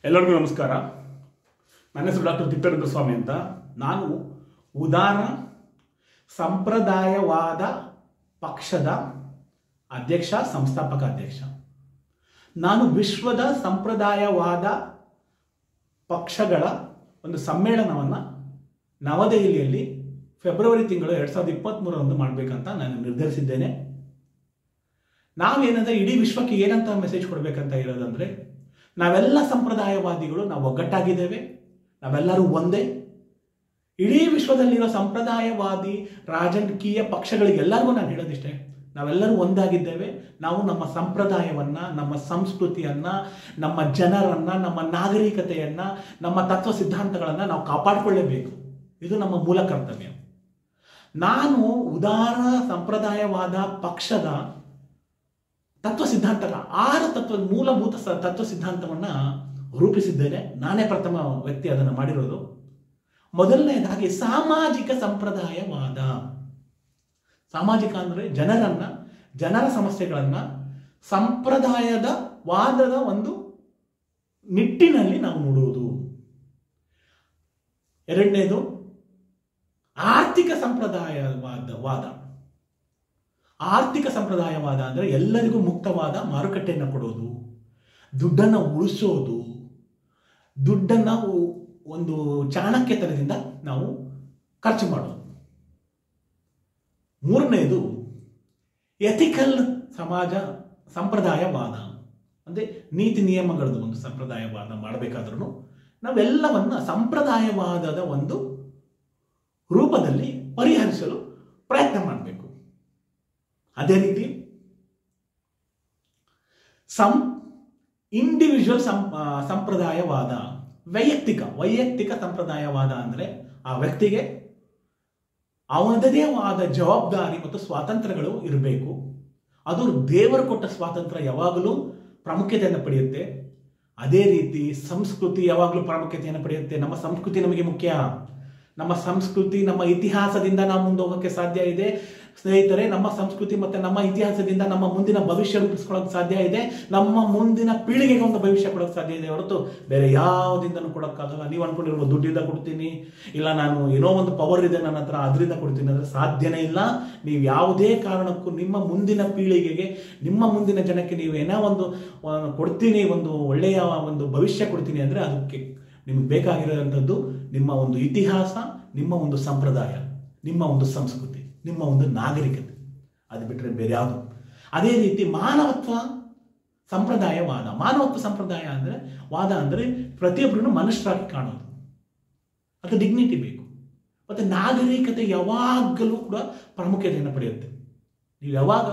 ಎಲ್ಲರಿಗೂ ನಮಸ್ಕಾರ. ನನ್ನ ಹೆಸರು ಡಾಕ್ಟರ್ ತಿಪ್ಪೇರುದ್ರ ಸ್ವಾಮಿ ಅಂತ. ನಾನು ಉದಾರ ಸಂಪ್ರದಾಯವಾದ ಪಕ್ಷದ ಅಧ್ಯಕ್ಷ, ಸಂಸ್ಥಾಪಕ ಅಧ್ಯಕ್ಷ. ನಾನು ವಿಶ್ವದ ಸಂಪ್ರದಾಯವಾದ ಪಕ್ಷಗಳ ಒಂದು ಸಮ್ಮೇಳನವನ್ನು ನವದೆಹಲಿಯಲ್ಲಿ ಫೆಬ್ರವರಿ ತಿಂಗಳು 2023 ಮಾಡಬೇಕಂತ ನಾನು ನಿರ್ಧರಿಸಿದ್ದೇನೆ. ನಾವೇನಂದ್ರೆ ಇಡೀ ವಿಶ್ವಕ್ಕೆ ಏನಂತ ಮೆಸೇಜ್ ಕೊಡಬೇಕಂತ ಇರೋದಂದ್ರೆ, ನಾವೆಲ್ಲ ಸಂಪ್ರದಾಯವಾದಿಗಳು ನಾವು ಒಗ್ಗಟ್ಟಾಗಿದ್ದೇವೆ, ನಾವೆಲ್ಲರೂ ಒಂದೇ. ಇಡೀ ವಿಶ್ವದಲ್ಲಿರೋ ಸಂಪ್ರದಾಯವಾದಿ ರಾಜಕೀಯ ಪಕ್ಷಗಳಿಗೆಲ್ಲರಿಗೂ ನಾನು ಹೇಳೋದಿಷ್ಟೇ, ನಾವೆಲ್ಲರೂ ಒಂದಾಗಿದ್ದೇವೆ. ನಾವು ನಮ್ಮ ಸಂಪ್ರದಾಯವನ್ನ, ನಮ್ಮ ಸಂಸ್ಕೃತಿಯನ್ನ, ನಮ್ಮ ಜನರನ್ನ, ನಮ್ಮ ನಾಗರಿಕತೆಯನ್ನ, ನಮ್ಮ ತತ್ವ ಸಿದ್ಧಾಂತಗಳನ್ನ ನಾವು ಕಾಪಾಡಿಕೊಳ್ಳಲೇಬೇಕು. ಇದು ನಮ್ಮ ಮೂಲ ಕರ್ತವ್ಯ. ನಾನು ಉದಾರ ಸಂಪ್ರದಾಯವಾದ ಪಕ್ಷದ ತತ್ವ ಸಿದ್ಧಾಂತಗಳ 6 ಮೂಲಭೂತ ತತ್ವ ಸಿದ್ಧಾಂತವನ್ನು ರೂಪಿಸಿದ್ದೇನೆ. ನಾನೇ ಪ್ರಥಮ ವ್ಯಕ್ತಿ ಅದನ್ನು ಮಾಡಿರೋದು. ಮೊದಲನೇದಾಗಿ ಸಾಮಾಜಿಕ ಸಂಪ್ರದಾಯವಾದ. ಸಾಮಾಜಿಕ ಅಂದರೆ ಜನರ ಸಮಸ್ಯೆಗಳನ್ನ ಸಂಪ್ರದಾಯದ ವಾದದ ಒಂದು ನಿಟ್ಟಿನಲ್ಲಿ ನಾವು ನೋಡುವುದು. ಎರಡನೇದು ಆರ್ಥಿಕ ಸಂಪ್ರದಾಯವಾದ. ಆರ್ಥಿಕ ಸಂಪ್ರದಾಯವಾದ ಅಂದರೆ ಎಲ್ಲರಿಗೂ ಮುಕ್ತವಾದ ಮಾರುಕಟ್ಟೆಯನ್ನು ಕೊಡೋದು, ದುಡ್ಡನ್ನು ಉಳಿಸೋದು, ದುಡ್ಡನ್ನು ಒಂದು ಚಾಣಕ್ಯತನದಿಂದ ನಾವು ಖರ್ಚು ಮಾಡೋದು. ಮೂರನೇದು ಎಥಿಕಲ್ ಸಂಪ್ರದಾಯವಾದ, ಅಂದರೆ ನೀತಿ ನಿಯಮಗಳದ್ದು ಒಂದು ಸಂಪ್ರದಾಯವಾದ ಮಾಡಬೇಕಾದ್ರೂ ನಾವೆಲ್ಲವನ್ನ ಸಂಪ್ರದಾಯವಾದದ ಒಂದು ರೂಪದಲ್ಲಿ ಪರಿಹರಿಸಲು ಪ್ರಯತ್ನ ಮಾಡಬೇಕು. ಅದೇ ರೀತಿ ಇಂಡಿವಿಜುವಲ್ ಸಂಪ್ರದಾಯವಾದ, ವೈಯಕ್ತಿಕ ಸಂಪ್ರದಾಯವಾದ ಅಂದರೆ ಆ ವ್ಯಕ್ತಿಗೆ ಅವನದೇ ಆದ ಜವಾಬ್ದಾರಿ ಮತ್ತು ಸ್ವಾತಂತ್ರ್ಯಗಳು ಇರಬೇಕು. ಅದು ದೇವರು ಕೊಟ್ಟ ಸ್ವಾತಂತ್ರ್ಯ ಯಾವಾಗಲೂ ಪ್ರಾಮುಖ್ಯತೆಯನ್ನು ಪಡೆಯುತ್ತೆ. ಅದೇ ರೀತಿ ಸಂಸ್ಕೃತಿ ಯಾವಾಗಲೂ ಪ್ರಾಮುಖ್ಯತೆಯನ್ನು ಪಡೆಯುತ್ತೆ. ನಮ್ಮ ಸಂಸ್ಕೃತಿ ನಮಗೆ ಮುಖ್ಯ. ನಮ್ಮ ಸಂಸ್ಕೃತಿ, ನಮ್ಮ ಇತಿಹಾಸದಿಂದ ನಾವು ಮುಂದೆ ಹೋಗೋಕ್ಕೆ ಸಾಧ್ಯ ಇದೆ ಸ್ನೇಹಿತರೆ. ನಮ್ಮ ಸಂಸ್ಕೃತಿ ಮತ್ತು ನಮ್ಮ ಇತಿಹಾಸದಿಂದ ನಮ್ಮ ಮುಂದಿನ ಭವಿಷ್ಯ ರೂಪಿಸ್ಕೊಳ್ಳೋಕೆ ಸಾಧ್ಯ ಇದೆ. ನಮ್ಮ ಮುಂದಿನ ಪೀಳಿಗೆಗೆ ಒಂದು ಭವಿಷ್ಯ ಕೊಡೋಕೆ ಸಾಧ್ಯ ಇದೆ ಹೊರತು ಬೇರೆ ಯಾವುದಿಂದನೂ ಕೊಡೋಕ್ಕಾಗಲ್ಲ. ನೀವು ಅನ್ಕೊಂಡಿರುವ ದುಡ್ಡಿಂದ ಕೊಡ್ತೀನಿ, ಇಲ್ಲ ನಾನು ಏನೋ ಒಂದು ಪವರ್ ಇದೆ ನನ್ನ ಹತ್ರ ಅದರಿಂದ ಕೊಡ್ತೀನಿ ಅಂದರೆ ಸಾಧ್ಯನೇ ಇಲ್ಲ. ನೀವು ಯಾವುದೇ ಕಾರಣಕ್ಕೂ ನಿಮ್ಮ ಮುಂದಿನ ಪೀಳಿಗೆಗೆ, ನಿಮ್ಮ ಮುಂದಿನ ಜನಕ್ಕೆ ನೀವು ಏನೋ ಒಂದು ಕೊಡ್ತೀನಿ, ಒಂದು ಒಳ್ಳೆಯ ಒಂದು ಭವಿಷ್ಯ ಕೊಡ್ತೀನಿ ಅಂದರೆ ಅದಕ್ಕೆ ನಿಮಗೆ ಬೇಕಾಗಿರೋಂಥದ್ದು ನಿಮ್ಮ ಒಂದು ಇತಿಹಾಸ, ನಿಮ್ಮ ಒಂದು ಸಂಪ್ರದಾಯ, ನಿಮ್ಮ ಒಂದು ಸಂಸ್ಕೃತಿ, ನಿಮ್ಮ ಒಂದು ನಾಗರಿಕತೆ. ಅದು ಬಿಟ್ಟರೆ ಬೇರೆ ಯಾವುದು. ಅದೇ ರೀತಿ ಮಾನವತ್ವ ಸಂಪ್ರದಾಯ ಅಂದರೆ ವಾದ ಅಂದರೆ ಪ್ರತಿಯೊಬ್ಬರನ್ನು ಮನುಷ್ಯರಾಗಿ ಕಾಣೋದು, ಅದು ಡಿಗ್ನಿಟಿ ಬೇಕು. ಮತ್ತು ನಾಗರಿಕತೆ ಯಾವಾಗಲೂ ಕೂಡ ಪ್ರಾಮುಖ್ಯತೆಯನ್ನು ಪಡೆಯುತ್ತೆ. ನೀವು ಯಾವಾಗ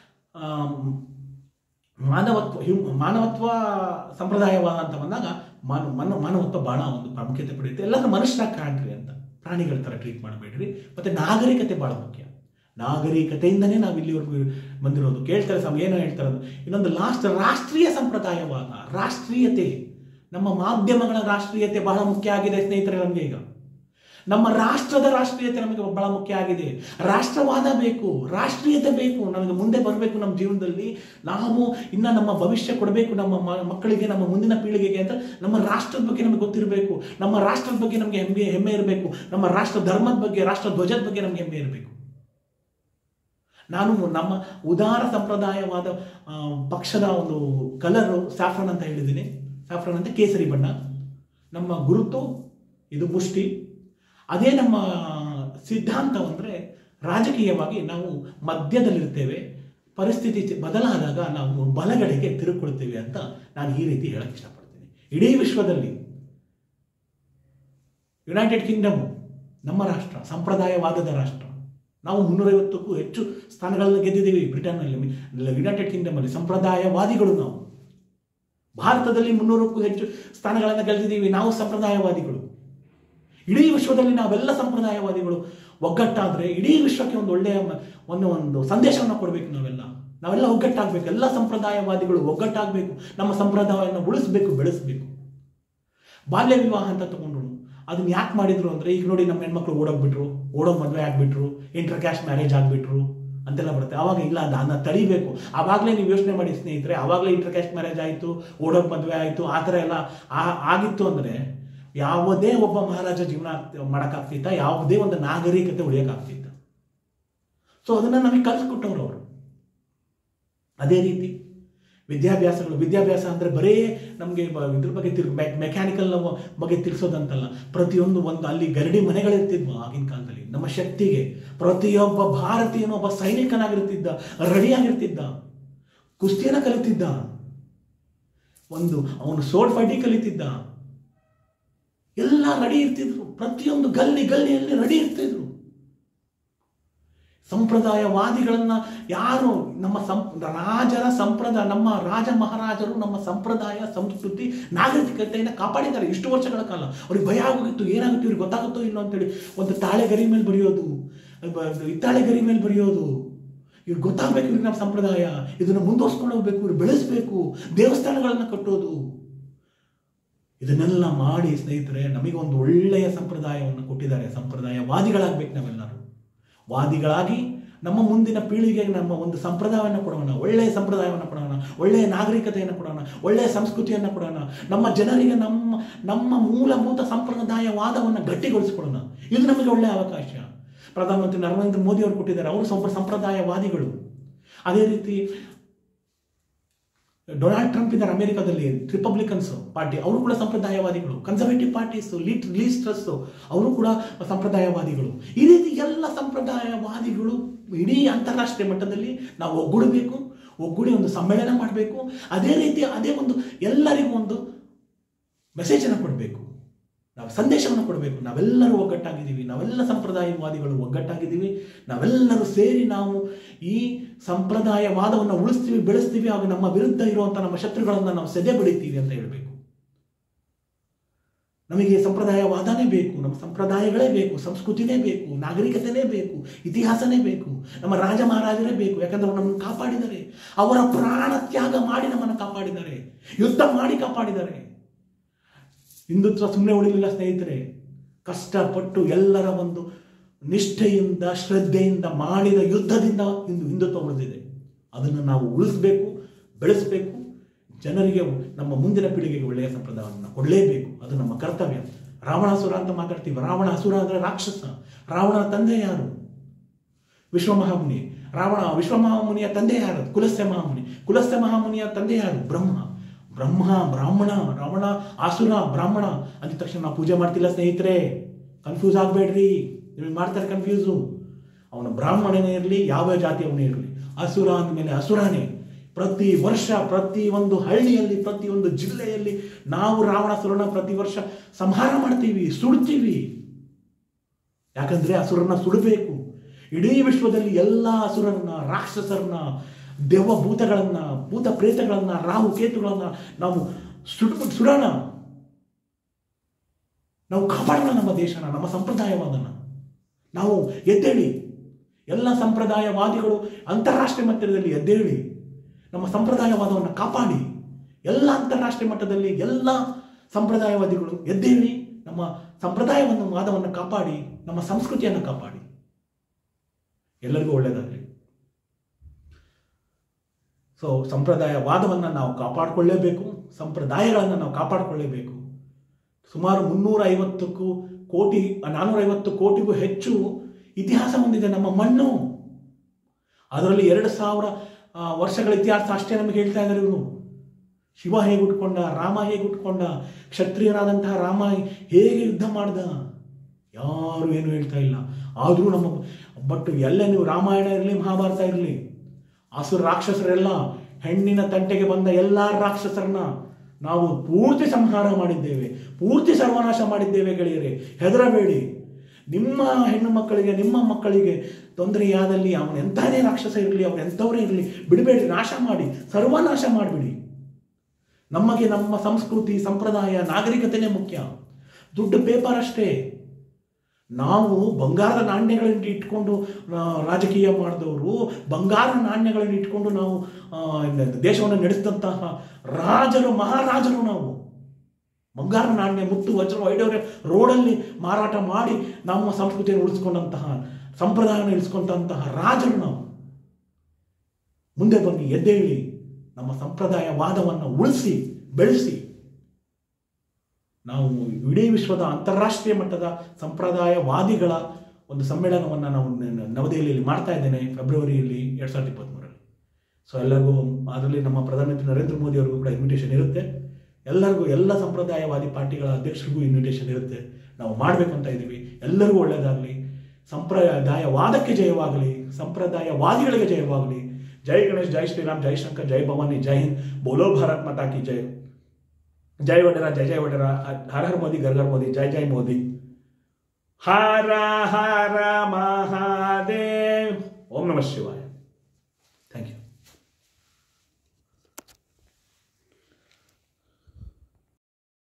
ಮಾನವತ್ವ ಸಂಪ್ರದಾಯವಾದ ಅಂತ ಬಂದಾಗ ಮಾನವತ್ವ ಬಹಳ ಒಂದು ಪ್ರಾಮುಖ್ಯತೆ ಪಡೆಯುತ್ತೆ. ಎಲ್ಲರೂ ಮನುಷ್ಯರಾಗಿ ಕಾಣ್ರಿ ಅಂತ, ಪ್ರಾಣಿಗಳ ಥರ ಟ್ರೀಟ್ ಮಾಡಬೇಡ್ರಿ. ಮತ್ತು ನಾಗರಿಕತೆ ಭಾಳ ಮುಖ್ಯ. ನಾಗರಿಕತೆಯಿಂದನೇ ನಾವು ಇಲ್ಲಿವರೆಗೂ ಬಂದಿರೋದು. ಕೇಳ್ತಾರೆ ಏನೋ ಹೇಳ್ತಾರೆ. ಇನ್ನೊಂದು ರಾಷ್ಟ್ರೀಯ ಸಂಪ್ರದಾಯವಾದ, ರಾಷ್ಟ್ರೀಯತೆ, ನಮ್ಮ ಮಾಧ್ಯಮಗಳ ರಾಷ್ಟ್ರೀಯತೆ ಬಹಳ ಮುಖ್ಯ ಆಗಿದೆ ಸ್ನೇಹಿತರೆ. ನಮಗೆ ಈಗ ನಮ್ಮ ರಾಷ್ಟ್ರದ ರಾಷ್ಟ್ರೀಯತೆ ನಮಗೆ ಬಹಳ ಮುಖ್ಯ ಆಗಿದೆ. ರಾಷ್ಟ್ರವಾದ ಬೇಕು, ರಾಷ್ಟ್ರೀಯತೆ ಬೇಕು, ನಮಗೆ ಮುಂದೆ ಬರಬೇಕು ನಮ್ಮ ಜೀವನದಲ್ಲಿ. ನಾವು ಇನ್ನು ನಮ್ಮ ಭವಿಷ್ಯ ಕೊಡಬೇಕು ನಮ್ಮ ಮಕ್ಕಳಿಗೆ, ನಮ್ಮ ಮುಂದಿನ ಪೀಳಿಗೆಗೆ ಅಂತ ನಮ್ಮ ರಾಷ್ಟ್ರದ ಬಗ್ಗೆ ನಮಗೆ ಗೊತ್ತಿರಬೇಕು. ನಮ್ಮ ರಾಷ್ಟ್ರದ ಬಗ್ಗೆ ನಮಗೆ ಹೆಮ್ಮೆ ಇರಬೇಕು. ನಮ್ಮ ರಾಷ್ಟ್ರ ಧರ್ಮದ ಬಗ್ಗೆ, ರಾಷ್ಟ್ರ ಧ್ವಜದ ಬಗ್ಗೆ ನಮಗೆ ಹೆಮ್ಮೆ ಇರಬೇಕು. ನಾನು ನಮ್ಮ ಉದಾರ ಸಂಪ್ರದಾಯವಾದ ಪಕ್ಷದ ಒಂದು ಕಲರು ಸ್ಯಾಫ್ರನ್ ಅಂತ ಹೇಳಿದ್ದೀನಿ. ಸ್ಯಾಫ್ರನ್ ಅಂತ ಕೇಸರಿ ಬಣ್ಣ. ನಮ್ಮ ಗುರುತು ಇದು ಮುಷ್ಟಿ. ಅದೇ ನಮ್ಮ ಸಿದ್ಧಾಂತ ಅಂದರೆ ರಾಜಕೀಯವಾಗಿ ನಾವು ಮಧ್ಯದಲ್ಲಿರ್ತೇವೆ. ಪರಿಸ್ಥಿತಿ ಬದಲಾದಾಗ ನಾವು ಬಲಗಡೆಗೆ ತಿರುಗಿಕೊಳ್ತೇವೆ ಅಂತ ನಾನು ಈ ರೀತಿ ಹೇಳಕ್ಕೆ ಇಷ್ಟಪಡ್ತೀನಿ. ಇಡೀ ವಿಶ್ವದಲ್ಲಿ ಯುನೈಟೆಡ್ ಕಿಂಗ್ಡಮ್ ನಮ್ಮ ರಾಷ್ಟ್ರ, ಸಂಪ್ರದಾಯವಾದದ ರಾಷ್ಟ್ರ. ನಾವು 350ಕ್ಕೂ ಹೆಚ್ಚು ಸ್ಥಾನಗಳನ್ನು ಗೆದ್ದಿದ್ದೀವಿ ಬ್ರಿಟನ್ನಲ್ಲಿ, ಯುನೈಟೆಡ್ ಕಿಂಗ್ಡಮಲ್ಲಿ. ಸಂಪ್ರದಾಯವಾದಿಗಳು ನಾವು. ಭಾರತದಲ್ಲಿ 300ಕ್ಕೂ ಹೆಚ್ಚು ಸ್ಥಾನಗಳನ್ನು ಗೆದ್ದಿದ್ದೀವಿ. ನಾವು ಸಂಪ್ರದಾಯವಾದಿಗಳು. ಇಡೀ ವಿಶ್ವದಲ್ಲಿ ನಾವೆಲ್ಲ ಸಂಪ್ರದಾಯವಾದಿಗಳು ಒಗ್ಗಟ್ಟಾದರೆ ಇಡೀ ವಿಶ್ವಕ್ಕೆ ಒಂದು ಒಳ್ಳೆಯ ಒಂದು ಸಂದೇಶವನ್ನು ಕೊಡಬೇಕು. ನಾವೆಲ್ಲ ಒಗ್ಗಟ್ಟಾಗಬೇಕು. ಎಲ್ಲ ಸಂಪ್ರದಾಯವಾದಿಗಳು ಒಗ್ಗಟ್ಟಾಗಬೇಕು. ನಮ್ಮ ಸಂಪ್ರದಾಯವನ್ನು ಉಳಿಸ್ಬೇಕು, ಬೆಳೆಸಬೇಕು. ಬಾಲ್ಯ ವಿವಾಹ ಅಂತ ತಗೊಂಡ್ರು. ಅದನ್ನ ಯಾಕೆ ಮಾಡಿದ್ರು ಅಂದರೆ, ಈಗ ನೋಡಿ ನಮ್ಮ ಹೆಣ್ಮಕ್ಳು ಓಡೋಗ್ಬಿಟ್ರು, ಮದುವೆ ಆಗಿಬಿಟ್ರು, ಇಂಟರ್ ಕ್ಯಾಸ್ಟ್ ಮ್ಯಾರೇಜ್ ಆಗಿಬಿಟ್ರು. ಅಂತೆಲ್ಲ ಬರುತ್ತೆ. ಆವಾಗ ಇಲ್ಲ ಅದನ್ನ ತಡಿಬೇಕು. ಆವಾಗಲೇ ನೀವು ಯೋಚನೆ ಮಾಡಿ ಸ್ನೇಹಿತರೆ, ಆವಾಗಲೇ ಇಂಟರ್ ಕ್ಯಾಸ್ಟ್ ಮ್ಯಾರೇಜ್ ಆಯಿತು, ಓಡೋಕ್ ಮದುವೆ ಆಯಿತು, ಆ ಥರ ಎಲ್ಲ ಆಗಿತ್ತು ಅಂದರೆ ಯಾವುದೇ ಒಬ್ಬ ಮಹಾರಾಜ ಜೀವನ ಮಾಡೋಕ್ಕಾಗ್ತಿತ್ತ, ಯಾವುದೇ ಒಂದು ನಾಗರಿಕತೆ ಉಳಿಯೋಕ್ಕಾಗ್ತಿತ್ತ. ಸೊ ಅದನ್ನು ನಮಗೆ ಕಲಿಸ್ಕೊಟ್ಟವ್ರು ಅವರು. ಅದೇ ರೀತಿ ವಿದ್ಯಾಭ್ಯಾಸ ಅಂದರೆ ಬರೇ ನಮಗೆ ಇದ್ರ ಬಗ್ಗೆ ಮೆಕ್ಯಾನಿಕಲ್ ಬಗ್ಗೆ ತಿಳಿಸೋದಂತಲ್ಲ. ಪ್ರತಿಯೊಂದು ಅಲ್ಲಿ ಗರಡಿ ಮನೆಗಳಿರ್ತಿದ್ವು ಆಗಿನ ಕಾಲದಲ್ಲಿ. ನಮ್ಮ ಶಕ್ತಿಗೆ ಪ್ರತಿಯೊಬ್ಬ ಭಾರತೀಯನು ಒಬ್ಬ ಸೈನಿಕನಾಗಿರ್ತಿದ್ದ, ರೆಡಿಯಾಗಿರ್ತಿದ್ದ, ಕುಸ್ತಿಯನ್ನು ಕಲಿತಿದ್ದ, ಅವನು ಸೋಡ್ ಫೈಟಿಂಗ್ ಕಲಿತಿದ್ದ, ಎಲ್ಲ ರೆಡಿ ಇರ್ತಿದ್ರು. ಪ್ರತಿಯೊಂದು ಗಲ್ಲಿಯಲ್ಲಿ ರೆಡಿ ಇರ್ತಿದ್ರು. ಸಂಪ್ರದಾಯವಾದಿಗಳನ್ನ ಯಾರು ನಮ್ಮ ನಮ್ಮ ರಾಜ ಮಹಾರಾಜರು ನಮ್ಮ ಸಂಪ್ರದಾಯ, ಸಂಸ್ಕೃತಿ, ನಾಗರಿಕತೆಯನ್ನು ಕಾಪಾಡಿದ್ದಾರೆ ಇಷ್ಟು ವರ್ಷಗಳ ಕಾಲ. ಅವ್ರಿಗೆ ಭಯ ಆಗೋಗಿತ್ತು, ಏನಾಗುತ್ತೆ ಇವ್ರಿಗೆ ಗೊತ್ತಾಗುತ್ತೋ ಇಲ್ಲೋ ಅಂತೇಳಿ. ಒಂದು ತಾಳೆಗರಿ ಮೇಲೆ ಬರೆಯೋದು, ಹಿತ್ತಾಳೆಗರಿ ಮೇಲೆ ಬರೆಯೋದು, ಇವ್ರಿಗೆ ಗೊತ್ತಾಗಬೇಕು, ಇವ್ರಿಗೆ ನಮ್ಮ ಸಂಪ್ರದಾಯ, ಇದನ್ನು ಮುಂದುವರ್ಸ್ಕೊಂಡು ಹೋಗ್ಬೇಕು, ಇವ್ರು ಬೆಳೆಸಬೇಕು, ದೇವಸ್ಥಾನಗಳನ್ನು ಕಟ್ಟೋದು, ಇದನ್ನೆಲ್ಲ ಮಾಡಿ ಸ್ನೇಹಿತರೆ ನಮಗೆ ಒಂದು ಒಳ್ಳೆಯ ಸಂಪ್ರದಾಯವನ್ನು ಕೊಟ್ಟಿದ್ದಾರೆ. ಸಂಪ್ರದಾಯವಾದಿಗಳಾಗಬೇಕು ನಾವೆಲ್ಲರೂ. ವಾದಿಗಳಾಗಿ ನಮ್ಮ ಮುಂದಿನ ಪೀಳಿಗೆಗೆ ನಮ್ಮ ಒಂದು ಸಂಪ್ರದಾಯವನ್ನು ಕೊಡೋಣ, ಒಳ್ಳೆಯ ಸಂಪ್ರದಾಯವನ್ನು ಕೊಡೋಣ, ಒಳ್ಳೆಯ ನಾಗರಿಕತೆಯನ್ನು ಕೊಡೋಣ, ಒಳ್ಳೆಯ ಸಂಸ್ಕೃತಿಯನ್ನು ಕೊಡೋಣ. ನಮ್ಮ ಜನರಿಗೆ ನಮ್ಮ ಮೂಲಭೂತ ಸಂಪ್ರದಾಯವಾದವನ್ನು ಗಟ್ಟಿಗೊಳಿಸಿಕೊಡೋಣ. ಇದು ನಮಗೆ ಒಳ್ಳೆಯ ಅವಕಾಶ. ಪ್ರಧಾನಮಂತ್ರಿ ನರೇಂದ್ರ ಮೋದಿ ಅವರು ಕೊಟ್ಟಿದ್ದಾರೆ. ಅವರು ಸಂಪ್ರದಾಯವಾದಿಗಳು. ಅದೇ ರೀತಿ ಡೊನಾಲ್ಡ್ ಟ್ರಂಪ್ ಇದ್ದಾರೆ ಅಮೆರಿಕಾದಲ್ಲಿ, ರಿಪಬ್ಲಿಕನ್ಸ್ ಪಾರ್ಟಿ, ಅವರು ಕೂಡ ಸಂಪ್ರದಾಯವಾದಿಗಳು. ಕನ್ಸರ್ವೇಟಿವ್ ಪಾರ್ಟೀಸ್, ಲೀಸ್ಟರ್ಸ್, ಅವರು ಕೂಡ ಸಂಪ್ರದಾಯವಾದಿಗಳು. ಈ ರೀತಿ ಎಲ್ಲ ಸಂಪ್ರದಾಯವಾದಿಗಳು ಇಡೀ ಅಂತಾರಾಷ್ಟ್ರೀಯ ಮಟ್ಟದಲ್ಲಿ ನಾವು ಒಗ್ಗೂಡಿ ಒಂದು ಸಮ್ಮೇಳನ ಮಾಡಬೇಕು. ಅದೇ ರೀತಿ ಎಲ್ಲರಿಗೂ ಒಂದು ಮೆಸೇಜನ್ನು ಕೊಡಬೇಕು, ನಾವು ಸಂದೇಶವನ್ನು ಕೊಡಬೇಕು. ನಾವೆಲ್ಲರೂ ಒಗ್ಗಟ್ಟಾಗಿದ್ದೀವಿ, ನಾವೆಲ್ಲ ಸಂಪ್ರದಾಯವಾದಿಗಳು ಒಗ್ಗಟ್ಟಾಗಿದ್ದೀವಿ. ನಾವೆಲ್ಲರೂ ಸೇರಿ ನಾವು ಈ ಸಂಪ್ರದಾಯವಾದವನ್ನು ಉಳಿಸ್ತೀವಿ, ಬೆಳೆಸ್ತೀವಿ. ಆಗ ನಮ್ಮ ವಿರುದ್ಧ ಇರುವಂಥ ನಮ್ಮ ಶತ್ರುಗಳನ್ನು ನಾವು ಸೆದೆ ಬಡಿತೀವಿ ಅಂತ ಹೇಳಬೇಕು. ನಮಗೆ ಸಂಪ್ರದಾಯವಾದನೇ ಬೇಕು, ನಮ್ಮ ಸಂಪ್ರದಾಯಗಳೇ ಬೇಕು, ಸಂಸ್ಕೃತಿನೇ ಬೇಕು, ನಾಗರಿಕತೆನೇ ಬೇಕು, ಇತಿಹಾಸನೇ ಬೇಕು, ನಮ್ಮ ರಾಜ ಮಹಾರಾಜರೇ ಬೇಕು. ಯಾಕಂದ್ರೆ ಅವರು ನಮ್ಮನ್ನು ಕಾಪಾಡಿದ್ದಾರೆ. ಅವರ ಪ್ರಾಣ ತ್ಯಾಗ ಮಾಡಿ ನಮ್ಮನ್ನು ಕಾಪಾಡಿದ್ದಾರೆ, ಯುದ್ಧ ಮಾಡಿ ಕಾಪಾಡಿದ್ದಾರೆ. ಹಿಂದುತ್ವ ಸುಮ್ಮನೆ ಉಳಿಲಿಲ್ಲ ಸ್ನೇಹಿತರೆ. ಕಷ್ಟಪಟ್ಟು ಎಲ್ಲರ ಒಂದು ನಿಷ್ಠೆಯಿಂದ, ಶ್ರದ್ಧೆಯಿಂದ ಮಾಡಿದ ಯುದ್ಧದಿಂದ ಹಿಂದುತ್ವ ಉಳಿದಿದೆ. ಅದನ್ನು ನಾವು ಉಳಿಸ್ಬೇಕು, ಬೆಳೆಸಬೇಕು. ಜನರಿಗೆ, ನಮ್ಮ ಮುಂದಿನ ಪೀಳಿಗೆಗೆ ಒಳ್ಳೆಯ ಸಂಪ್ರದಾಯವನ್ನು ಕೊಡಲೇಬೇಕು. ಅದು ನಮ್ಮ ಕರ್ತವ್ಯ. ರಾವಣಾಸುರ ಅಂತ ಮಾತಾಡ್ತೀವಿ. ರಾವಣಾಸುರ ಅಂದರೆ ರಾಕ್ಷಸ. ರಾವಣನ ತಂದೆ ಯಾರು? ವಿಶ್ವಮಹಾಮುನಿ. ವಿಶ್ವಮಹಾಮುನಿಯ ತಂದೆ ಯಾರು? ಕುಲಸ್ಯ ಮಹಾಮುನಿ. ಕುಲಸ್ಯ ಮಹಾಮುನಿಯ ತಂದೆ ಯಾರು? ಬ್ರಾಹ್ಮಣ. ರಾವಣ ಆಸುರ, ಬ್ರಾಹ್ಮಣ ಅಂದ ತಕ್ಷಣ ನಾವು ಪೂಜೆ ಮಾಡ್ತಿಲ್ಲ ಸ್ನೇಹಿತರೆ. ಕನ್ಫ್ಯೂಸ್ ಆಗಬೇಡ್ರಿ, ನಿಮಗೆ ಮಾಡ್ತಾರೆ ಕನ್ಫ್ಯೂಸು. ಅವನ ಬ್ರಾಹ್ಮಣನೇ ಇರಲಿ, ಯಾವ ಜಾತಿಯವನೇ ಇರಲಿ, ಅಸುರ ಅಂದಮೇಲೆ ಅಸುರನೇ. ಪ್ರತಿ ವರ್ಷ ಪ್ರತಿ ಒಂದು ಹಳ್ಳಿಯಲ್ಲಿ, ಪ್ರತಿಯೊಂದು ಜಿಲ್ಲೆಯಲ್ಲಿ ನಾವು ರಾವಣಾಸುರನ ಪ್ರತಿ ವರ್ಷ ಸಂಹಾರ ಮಾಡ್ತೀವಿ, ಸುಡ್ತೀವಿ. ಯಾಕಂದ್ರೆ ಅಸುರನ ಸುಡಬೇಕು. ಇಡೀ ವಿಶ್ವದಲ್ಲಿ ಎಲ್ಲ ಅಸುರರನ್ನ, ರಾಕ್ಷಸರನ್ನ, ದೇವಭೂತಗಳನ್ನ, ಭೂತ ಪ್ರೇತಗಳನ್ನ, ರಾಹು ಕೇತುಗಳನ್ನ ನಾವು ಸುಡೋಣ. ನಾವು ಕಾಪಾಡೋಣ ನಮ್ಮ ದೇಶನ, ನಮ್ಮ ಸಂಪ್ರದಾಯವಾದನ. ನಾವು ಎದ್ದೇಳಿ, ಎಲ್ಲ ಸಂಪ್ರದಾಯವಾದಿಗಳು ಅಂತಾರಾಷ್ಟ್ರೀಯ ಮಟ್ಟದಲ್ಲಿ ಎದ್ದೇಳಿ ನಮ್ಮ ಸಂಪ್ರದಾಯವಾದವನ್ನು ಕಾಪಾಡಿ. ಎಲ್ಲ ಅಂತಾರಾಷ್ಟ್ರೀಯ ಮಟ್ಟದಲ್ಲಿ ಎಲ್ಲ ಸಂಪ್ರದಾಯವಾದಿಗಳು ಎದ್ದೇಳಿ ನಮ್ಮ ವಾದವನ್ನು ಕಾಪಾಡಿ, ನಮ್ಮ ಸಂಸ್ಕೃತಿಯನ್ನು ಕಾಪಾಡಿ. ಎಲ್ಲರಿಗೂ ಒಳ್ಳೆಯದಾಗಲಿ. ಸೊ ಸಂಪ್ರದಾಯವಾದವನ್ನು ನಾವು ಕಾಪಾಡಿಕೊಳ್ಳೇಬೇಕು, ಸಂಪ್ರದಾಯಗಳನ್ನು ನಾವು ಕಾಪಾಡಿಕೊಳ್ಳೇಬೇಕು. ಸುಮಾರು 450 ಕೋಟಿಗೂ ಹೆಚ್ಚು ಇತಿಹಾಸ ಹೊಂದಿದೆ ನಮ್ಮ ಮಣ್ಣು. ಅದರಲ್ಲಿ 2000 ವರ್ಷಗಳ ಇತಿಹಾಸ ಅಷ್ಟೇ ನಮಗೆ ಹೇಳ್ತಾ ಇದ್ದಾರೆ ಇವರು. ಶಿವ ಹೇಗೆ ಹುಟ್ಕೊಂಡ, ರಾಮ ಹೇಗೆ ಹುಟ್ಕೊಂಡ, ಕ್ಷತ್ರಿಯರಾದಂತಹ ರಾಮ ಹೇಗೆ ಯುದ್ಧ ಮಾಡ್ದ, ಯಾರು ಏನು ಹೇಳ್ತಾ ಇಲ್ಲ. ಆದರೂ ಬಟ್ ಎಲ್ಲ ನೀವು ರಾಮಾಯಣ ಇರಲಿ, ಮಹಾಭಾರತ ಇರಲಿ, ಅಸುರ ರಾಕ್ಷಸರೆಲ್ಲ, ಹೆಣ್ಣಿನ ತಂಟೆಗೆ ಬಂದ ಎಲ್ಲ ರಾಕ್ಷಸರನ್ನ ನಾವು ಪೂರ್ತಿ ಸಂಹಾರ ಮಾಡಿದ್ದೇವೆ, ಪೂರ್ತಿ ಸರ್ವನಾಶ ಮಾಡಿದ್ದೇವೆ. ಗೆಳೆಯರೇ, ಹೆದರಬೇಡಿ. ನಿಮ್ಮ ಹೆಣ್ಣು ಮಕ್ಕಳಿಗೆ, ನಿಮ್ಮ ಮಕ್ಕಳಿಗೆ ತೊಂದರೆಯಾದಲ್ಲಿ ಅವನೆಂಥನೇ ರಾಕ್ಷಸ ಇರಲಿ, ಅವನೆಂಥವರೇ ಇರಲಿ, ಬಿಡಬೇಡಿ, ನಾಶ ಮಾಡಿ, ಸರ್ವನಾಶ ಮಾಡಿಬಿಡಿ. ನಮಗೆ ನಮ್ಮ ಸಂಸ್ಕೃತಿ, ಸಂಪ್ರದಾಯ, ನಾಗರಿಕತೆನೇ ಮುಖ್ಯ. ದುಡ್ಡು ಪೇಪರ್ ಅಷ್ಟೇ. ನಾವು ಬಂಗಾರದ ನಾಣ್ಯಗಳನ್ನು ಇಟ್ಕೊಂಡು ರಾಜಕೀಯ ಮಾಡಿದವರು, ಬಂಗಾರ ನಾಣ್ಯಗಳನ್ನು ಇಟ್ಕೊಂಡು ನಾವು ದೇಶವನ್ನು ನಡೆಸಿದಂತಹ ರಾಜರು, ಮಹಾರಾಜರು ನಾವು. ಬಂಗಾರ ನಾಣ್ಯ, ಮುತ್ತು, ವಜ್ರ, ವೈಡೂರ್ಯ ರೋಡಲ್ಲಿ ಮಾರಾಟ ಮಾಡಿ ನಮ್ಮ ಸಂಸ್ಕೃತಿಯನ್ನು ಉಳಿಸ್ಕೊಂಡಂತಹ, ಸಂಪ್ರದಾಯವನ್ನು ಇಳಿಸ್ಕೊಂಡಂತಹ ರಾಜರು ನಾವು. ಮುಂದೆ ಬನ್ನಿ, ಎದ್ದೇಳಿ, ನಮ್ಮ ಸಂಪ್ರದಾಯವಾದವನ್ನು ಉಳಿಸಿ ಬೆಳೆಸಿ. ನಾವು ಇಡೀ ವಿಶ್ವದ ಅಂತಾರಾಷ್ಟ್ರೀಯ ಮಟ್ಟದ ಸಂಪ್ರದಾಯವಾದಿಗಳ ಒಂದು ಸಮ್ಮೇಳನವನ್ನು ನಾವು ನವದೆಹಲಿಯಲ್ಲಿ ಮಾಡ್ತಾ ಇದ್ದೇನೆ ಫೆಬ್ರವರಿಯಲ್ಲಿ 2023. ಸೊ ಎಲ್ಲರಿಗೂ, ಅದರಲ್ಲಿ ನಮ್ಮ ಪ್ರಧಾನಮಂತ್ರಿ ನರೇಂದ್ರ ಮೋದಿ ಅವರಿಗೂ ಕೂಡ ಇನ್ವಿಟೇಷನ್ ಇರುತ್ತೆ. ಎಲ್ಲರಿಗೂ, ಎಲ್ಲ ಸಂಪ್ರದಾಯವಾದಿ ಪಾರ್ಟಿಗಳ ಅಧ್ಯಕ್ಷರಿಗೂ ಇನ್ವಿಟೇಷನ್ ಇರುತ್ತೆ. ನಾವು ಮಾಡಬೇಕಂತ ಇದ್ದೀವಿ. ಎಲ್ಲರಿಗೂ ಒಳ್ಳೆಯದಾಗಲಿ, ಸಂಪ್ರದಾಯವಾದಕ್ಕೆ ಜಯವಾಗಲಿ, ಸಂಪ್ರದಾಯವಾದಿಗಳಿಗೆ ಜಯವಾಗಲಿ. ಜೈ ಗಣೇಶ್, ಜೈ ಶ್ರೀರಾಮ್, ಜೈ ಶಂಕರ್, ಜೈ ಭವಾನಿ, ಜೈ ಹಿಂದ್, ಬೋಲೋ ಭಾರತ್ ಮಾತಾ ಕಿ ಜೈ. ಜೈ ವಡೇರಾ, ಜೈ ಜೈ ವಡೇರಾ, ಹರ ಹರ ಮೋದಿ, ಗರ್ ಗರ್ ಮೋದಿ, ಜೈ ಜೈ ಮೋದಿ. ಹರ ಹರ ಮಹಾದೇವ್. ಓಂ ನಮಃ ಶಿವಾಯ.